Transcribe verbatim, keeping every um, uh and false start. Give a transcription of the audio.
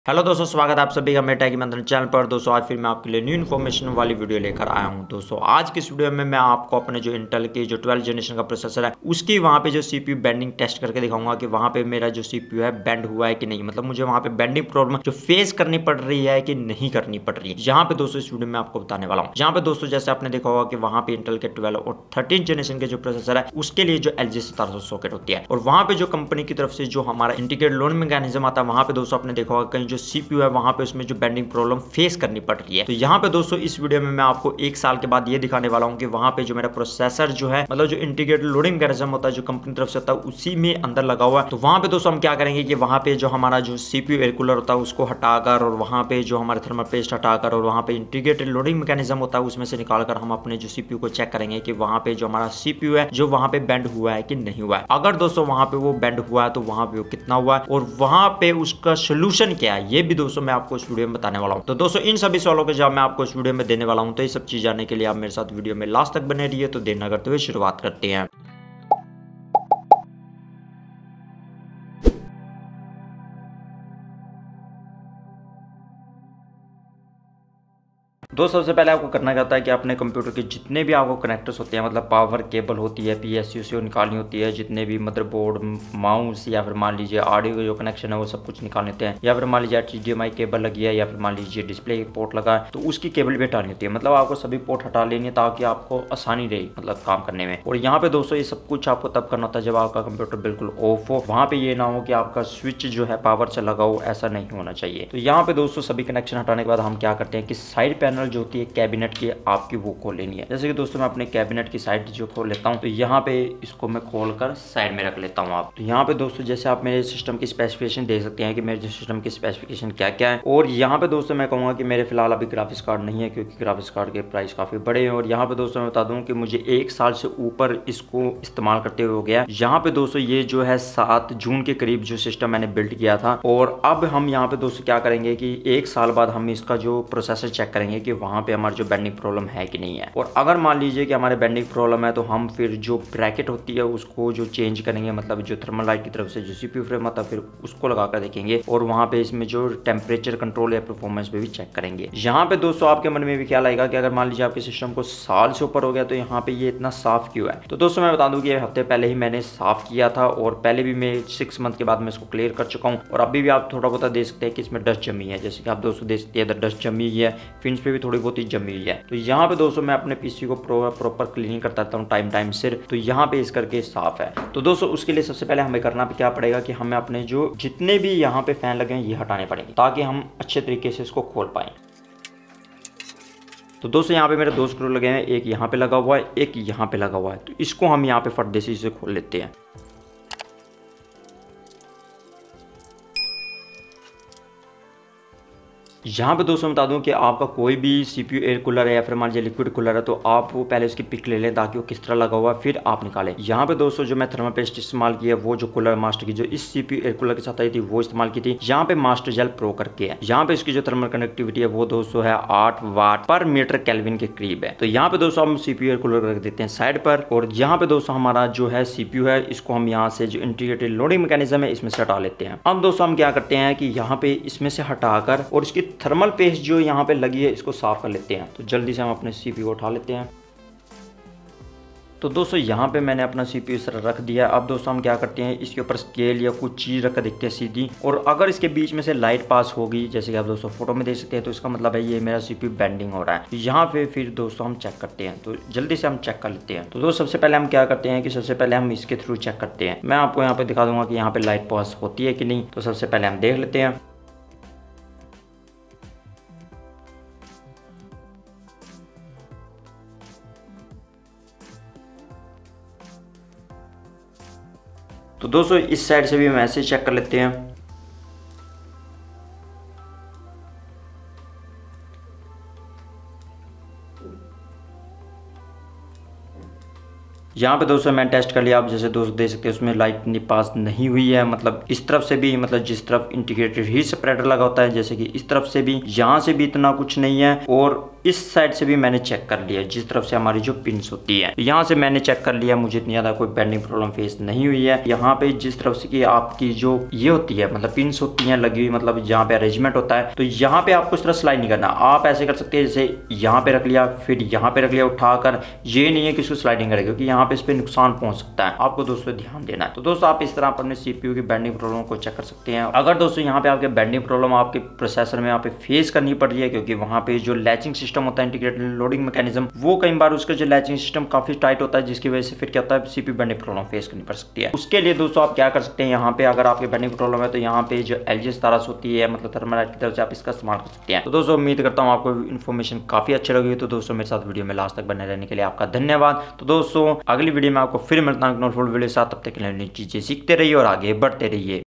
Hello दोस्तों, स्वागत है आप सभी का मेरे टेक मंथन चैनल पर। दोस्तों आज फिर मैं आपके लिए न्यू इन्फॉर्मेशन वाली वीडियो लेकर आया हूं। दोस्तों आज की इस वीडियो में मैं आपको अपने जो इंटेल की जो ट्वेल्थ जनरेशन का प्रोसेसर है उसकी वहां पे जो सीपीयू बेंडिंग टेस्ट करके दिखाऊंगा कि वहां पे मेरा जो सीपीयू है बेंड हुआ है कि नहीं, मतलब मुझे वहां पे बेंडिंग प्रॉब्लम जो फेस करनी पड़ रही है कि नहीं करनी पड़ रही है। यहाँ पे दोस्तों इस वीडियो में आपको बताने वाला हूँ। यहाँ पे दोस्तों जैसे आपने देखा होगा कि वहां पे इंटेल के ट्वेल्व और थर्टीन जनरेशन के जो प्रोसेसर है उसके लिए जो एल जी सतारह सौ सॉकेट होती है और वहां पे जो कंपनी की तरफ से जो हमारा इंटीग्रेटेड लोडिंग मैकेनिज्म आता है वहां पे दोस्तों आपने देखा होगा कहीं जो सीपीयू है वहां पे उसमें जो बेंडिंग प्रॉब्लम फेस करनी पड़ रही है। तो यहाँ पे दोस्तों इस वीडियो में मैं आपको एक साल के बाद ये दिखाने वाला हूँ कि वहां पे जो मेरा प्रोसेसर जो है मतलब जो इंटीग्रेटेड लोडिंग मैकेनिज्म होता है जो कंपनी तरफ से होता है उसी में अंदर लगा हुआ है। तो वहां पे दोस्तों हम क्या करेंगे कि वहां पे जो हमारा जो सीपीयू एयर कूलर होता है उसको हटाकर और वहां पे जो हमारे थर्मल पेस्ट हटाकर और वहां पे इंटीग्रेटेड लोडिंग मैकेनिज्म होता है उसमें से निकालकर हम अपने जो सीपीयू को चेक करेंगे कि वहां पे जो हमारा सीपीयू है जो वहां पे बेंड हुआ है कि नहीं हुआ है। अगर दोस्तों वहां पे वो बेंड हुआ है तो वहां पे वो कितना हुआ है और वहां पे उसका सोल्यूशन क्या है ये भी दोस्तों मैं आपको इस वीडियो में बताने वाला हूं। तो दोस्तों इन सभी सवालों के जवाब मैं आपको इस वीडियो में देने वाला हूं। तो ये सब चीज जानने के लिए आप मेरे साथ वीडियो में लास्ट तक बने रहिए। तो देर न करते हुए शुरुआत करते हैं। दोस्तों सबसे पहले आपको करना क्या होता है कि अपने कंप्यूटर के जितने भी आपको कनेक्टर्स होते हैं मतलब पावर केबल होती है, पीएसयू से निकालनी होती है, जितने भी मदरबोर्ड, माउस या फिर मान लीजिए ऑडियो का जो कनेक्शन है वो सब कुछ निकाल लेते हैं, या फिर मान लीजिए एचडीएमआई केबल लगी है या फिर मान लीजिए डिस्प्ले पोर्ट लगा है तो उसकी केबल भी हटानी होती है। मतलब आपको सभी पोर्ट हटा लेनी है ताकि आपको आसानी रहे मतलब काम करने में। और यहाँ पे दोस्तों ये सब कुछ आपको तब करना होता है जब आपका कंप्यूटर बिल्कुल ऑफ हो, वहाँ पे ये ना हो कि आपका स्विच जो है पावर से लगा हो, ऐसा नहीं होना चाहिए। तो यहाँ पे दोस्तों सभी कनेक्शन हटाने के बाद हम क्या करते हैं कि साइड पैनल जो होती है कैबिनेट की आपकी वो खोल लेनी है। जैसे कि दोस्तों मैं अपने कैबिनेट की साइड जो खोल लेता हूँ तो यहाँ पे इसको मैं खोलकर साइड में रख लेता हूँ। आप तो यहाँ पे दोस्तों जैसे आप मेरे सिस्टम की स्पेसिफिकेशन देख सकते हैं कि मेरे सिस्टम की स्पेसिफिकेशन क्या क्या है। और यहाँ पे दोस्तों मैं कहूँगा कि मेरे फिलहाल अभी ग्राफिक्स कार्ड नहीं है क्योंकि ग्राफिक्स कार्ड के प्राइस काफी बड़े हैं। और यहाँ पे दोस्तों मैं बता दूँ कि मुझे एक साल से ऊपर इसको इस्तेमाल करते हुए हो गया। यहाँ पे दोस्तों ये जो है सात जून के करीब जो सिस्टम मैंने बिल्ड किया था। और अब हम यहाँ पे दोस्तों क्या करेंगे कि एक साल बाद हम इसका जो प्रोसेसर चेक करेंगे कि वहाँ पे हमारा जो बेंडिंग प्रॉब्लम है कि नहीं है। और अगर मान लीजिए कि हमारे बेंडिंग प्रॉब्लम है तो हम फिर जो ब्रैकेट होती है उसको जो चेंज करेंगे, मतलब जो थर्मल लाइट की तरफ से जो सीपीयू फ्रेम आता है फिर उसको लगाकर देखेंगे और वहां पे इसमें जो टेम्परेचर कंट्रोल या परफॉर्मेंस पे भी चेक करेंगे। यहाँ पे दोस्तों आपके मन में भी ख्याल आएगा कि अगर मान लीजिए आपके सिस्टम को साल से ऊपर हो गया तो यहाँ पे ये इतना साफ क्यों है। तो दोस्तों मैं बता दूं कि हफ्ते पहले ही मैंने साफ किया था और पहले भी मैं सिक्स मंथ के बाद मैं इसको क्लियर कर चुका हूँ। और अभी भी आप थोड़ा बहुत देख सकते हैं कि इसमें डस्ट जमी है, जैसे कि आप दोस्तों देख सकते हैं डस्ट जमी हुई है, फिंस पे भी थोड़ी बहुत ही जमी हुई है। तो यहाँ पे दोस्तों मैं अपने पीसी को प्रॉपर क्लीनिंग करता रहता हूँ टाइम टाइम से। तो यहाँ पे इस करके साफ है। तो दोस्तों उसके लिए सबसे पहले हमें करना क्या पड़ेगा कि हमें अपने जो जितने भी यहाँ पे फैन लगे हैं ये हटाने पड़ेंगे ताकि हम अच्छे तरीके से इसको खोल पाए। तो दोस्तों यहाँ पे मेरे दो स्क्रू लगे हैं, एक यहाँ पे लगा हुआ है, एक यहाँ पे लगा हुआ है। तो इसको हम यहाँ पे फटदेसी से खोल लेते हैं। यहाँ पे दोस्तों बता दूं कि आपका कोई भी सीपीयू एयर कूलर है या फिर मान लीजिए लिक्विड कूलर है तो आप वो पहले उसकी पिक ले लें ताकि वो किस तरह लगा हुआ है फिर आप निकालें। यहाँ पे दोस्तों जो मैं थर्मल पेस्ट इस्तेमाल किया वो जो कूलर मास्टर की जो इस सीपीयू एयर कूलर के साथ आई थी वो इस्तेमाल की थी। यहाँ पे मास्टर जेल प्रो करके है। यहाँ पे इसकी जो थर्मल कंडक्टिविटी है वो दोस्तों है आठ वाट पर मीटर केल्विन के करीब है। तो यहाँ पे दोस्तों हम सीपीयू एयर कूलर रख देते हैं साइड पर। और यहाँ पे दोस्तों हमारा जो है सीपीयू है इसको हम यहाँ से जो इंटीग्रेटेड लोडिंग मैकेनिज्म है इसमें से हटा लेते हैं। अब दोस्तों हम क्या करते हैं कि यहाँ पे इसमें से हटाकर और इसकी थर्मल पेस्ट जो यहाँ पे लगी है इसको साफ कर लेते हैं। तो जल्दी से हम अपने सीपीयू को उठा लेते हैं। तो दोस्तों यहाँ पे मैंने अपना सीपीयू इस तरह रख दिया। अब दोस्तों हम क्या करते हैं इसके ऊपर स्केल या कुछ चीज़ रख कर देखते हैं सीधी। और अगर इसके बीच में से लाइट पास होगी जैसे कि आप दोस्तों फोटो में देख सकते हैं तो इसका मतलब है ये मेरा सीपीयू बेंडिंग हो रहा है। तो यहाँ पे फिर दोस्तों हम चेक करते हैं। तो जल्दी से हम चेक कर लेते हैं। तो दोस्तों सबसे पहले हम क्या करते हैं कि सबसे पहले हम इसके थ्रू चेक करते हैं। मैं आपको यहाँ पे दिखा दूंगा कि यहाँ पे लाइट पास होती है कि नहीं। तो सबसे पहले हम देख लेते हैं। तो दोस्तों इस साइड से भी हम ऐसे चेक कर लेते हैं। यहाँ पे दोस्तों मैं टेस्ट कर लिया। आप जैसे दोस्त देख सकते हैं उसमें लाइट पास नहीं हुई है। मतलब इस तरफ से भी मतलब जिस तरफ इंटीग्रेटेड हीट स्प्रेडर लगा होता है जैसे कि इस तरफ से भी यहाँ से भी इतना कुछ नहीं है और इस साइड से भी मैंने चेक कर लिया जिस तरफ से हमारी जो पिंस होती है, तो यहाँ से मैंने चेक कर लिया, मुझे इतनी ज्यादा कोई बेंडिंग प्रॉब्लम फेस नहीं हुई है। यहाँ पे जिस तरफ से कि आपकी जो ये होती है मतलब पिंस होती है लगी हुई, मतलब जहाँ पे अरेंजमेंट होता है, तो यहाँ पे आपको इस तरह स्लाइड नहीं करना। आप ऐसे कर सकते हैं जैसे यहाँ पे रख लिया, फिर यहाँ पे रख लिया उठाकर, ये नहीं है कि इसको स्लाइडिंग करेगा क्योंकि यहाँ पे इस पे नुकसान पहुंच सकता है। आपको दोस्तों ध्यान देना है। तो दोस्तों आप इस तरह अपने सीपीयू की बेंडिंग प्रॉब्लम को चेक कर सकते हैं। अगर दोस्तों यहाँ पे आपके बेंडिंग प्रॉब्लम आपके प्रोसेसर में यहाँ पे फेस करनी पड़ रही है क्योंकि वहाँ पे जो लैचिंग सिस्टम होता है, इंटीग्रेटेड लोडिंग मैकेनिज्म, वो कई बार उसका जो लैचिंग सिस्टम काफी टाइट होता है, जिसकी वजह से फिर क्या होता है सीपीयू बेंडिंग प्रॉब्लम फेस करनी पड़ सकती है। उसके लिए दोस्तों आप क्या कर सकते हैं, यहाँ पे अगर आपके बेंडिंग प्रॉब्लम है तो यहाँ पे जो एलजी सतारह सौ होती है मतलब थर्मलाइट की तरफ से आप इसका इस्तेमाल कर सकते हैं। तो दोस्तों उम्मीद करता हूँ आपको इन्फॉर्मेशन काफी अच्छी लगी। तो दोस्तों मेरे साथ वीडियो में लास्ट तक बने रहने के लिए आपका धन्यवाद। तो दोस्तों अगली वीडियो में आपको फिर मिलता हूँ वीडियो साथ, तब तक के लिए नई चीजें सीखते रहिए और आगे बढ़ते रहिए।